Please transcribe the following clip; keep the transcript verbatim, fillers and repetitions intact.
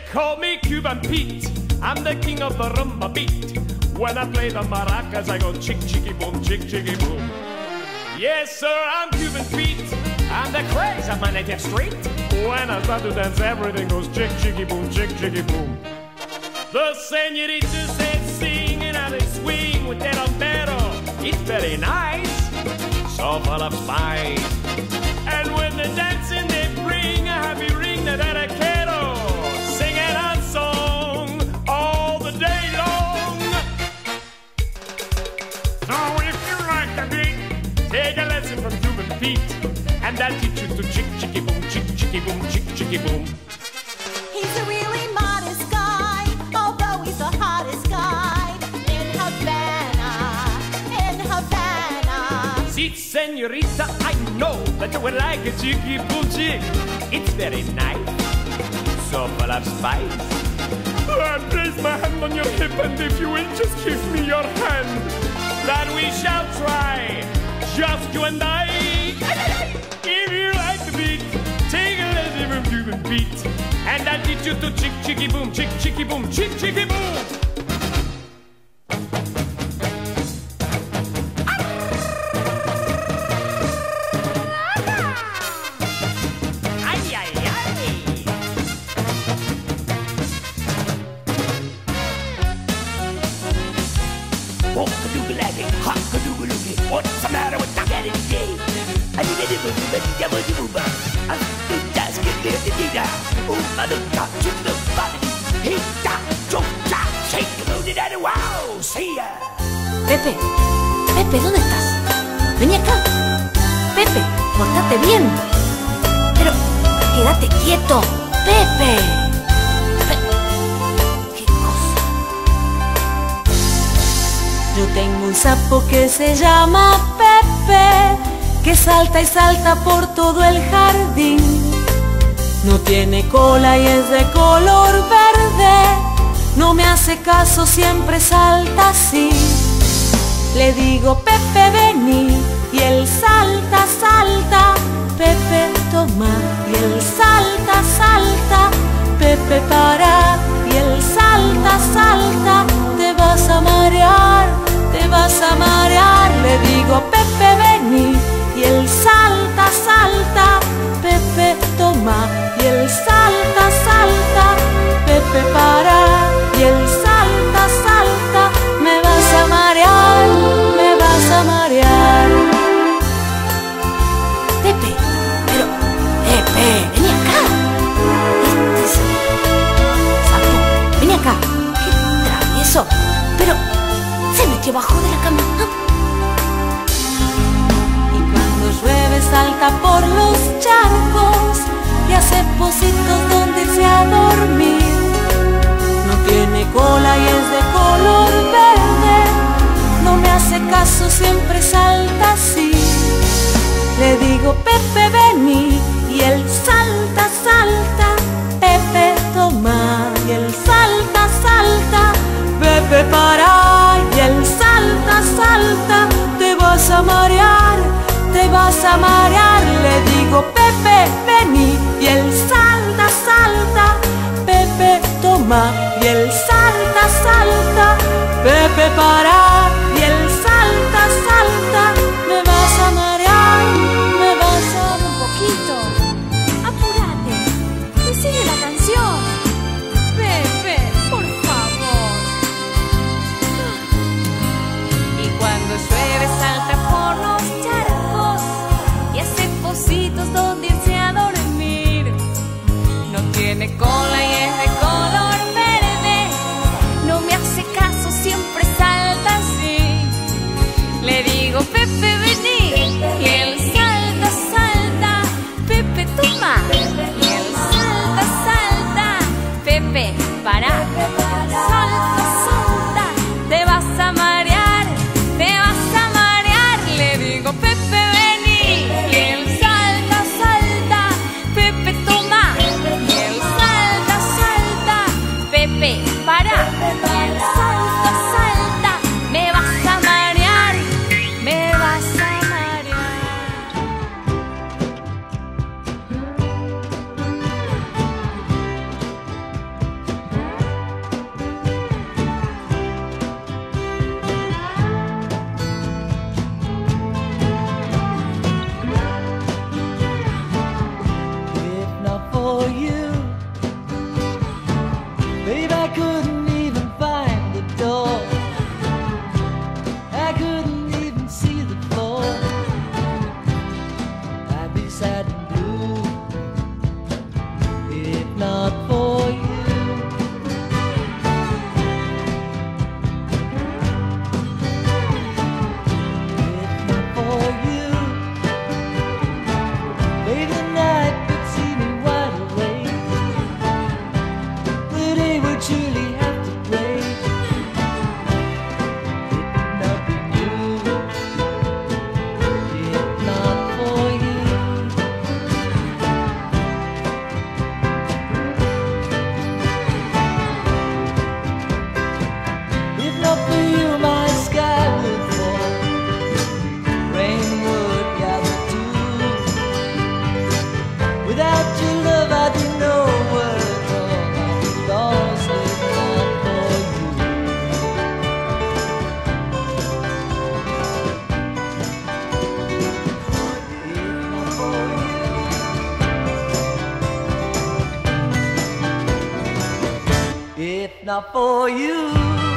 call me Cuban Pete. I'm the king of the rumba beat. When I play the maracas, I go chick, chicky, boom, chick, chicky, boom. Yes, sir, I'm Cuban Pete. I'm the craze of my native street. When I start to dance, everything goes chick, chicky, boom, chick, chicky, boom. The señoritas said sing and they swing with their rompero. It's very nice, so full of spice. And when they're dancing, they bring a happy ring that I quiero. Singing a song all the day long. So if you like the beat, take a lesson from Cuban Pete. And that'll teach you to chick, chicky, boom, chick, chicky, boom, chick, chicky, boom. He's a really modest guy, although he's the hottest guy in Havana, in Havana. See, señorita, I know that you would like a chicky, boom, chick. It's very nice, so full of spice. I place my hand on your hip, and if you will just give me your hand, that we shall try, just you and I. If you like the beat, take a lesson from Cuban Pete. And I'll teach you to chick, chicky, boom, chick, chicky, boom, chick, chicky, boom. Ay, ay, ay. Oh, kadoogalaggy, hot kadoogaloogie. What's the matter with the cat today? I need a little bit of double booba. I'm good, that's good, little bit of oh, mother, top, chip, the body. Hey, top, choke, top, shake, loaded at a wow. See ya. Pepe, Pepe, ¿dónde estás? Vení acá. Pepe, portate bien. Pero, quédate quieto. Pepe. Pe- ¿Qué cosa? Yo tengo un sapo que se llama Pepe, que salta y salta por todo el jardín. No tiene cola y es de color verde. No me hace caso, siempre salta así. Le digo, Pepe, vení, y él salta, salta. Pepe, toma, y él salta, salta. Pepe, para, y él salta, salta. Te vas a marear, te vas a marear. Le digo, Pepe, vení, y él salta, salta. Pepe, toma, y él salta, salta. Pepe, para, y él salta, salta. Me vas a marear, me vas a marear. Pepe, pero, Pepe, vení acá. Este es sapo, vení acá. Qué travieso. Pero, se metió abajo de la cama. Llueve, salta por los charcos y hace pocitos donde irse a dormir. No tiene cola y es de color verde. No me hace caso, siempre salta así. Le digo, Pepe, vení, y él salta, salta. Pepe, toma, y él salta, salta. Pepe, para, y él salta, salta. Te vas a marear, te vas a marear. Le digo, Pepe, vení, y él salta, salta. Pepe, toma, y él salta, salta. Pepe, para, y él salta, salta. Me vas a marear, me vas a... Un poquito. Apúrate. Que sigue la canción. Pepe, por favor. Y cuando llueve salta por los charcos y hace pocitos donde irse a dormir. No tiene cola y es de color verde. No me hace caso, siempre salta about your love, I didn't know what at all. I lost it not for you. If not for you, if not for you.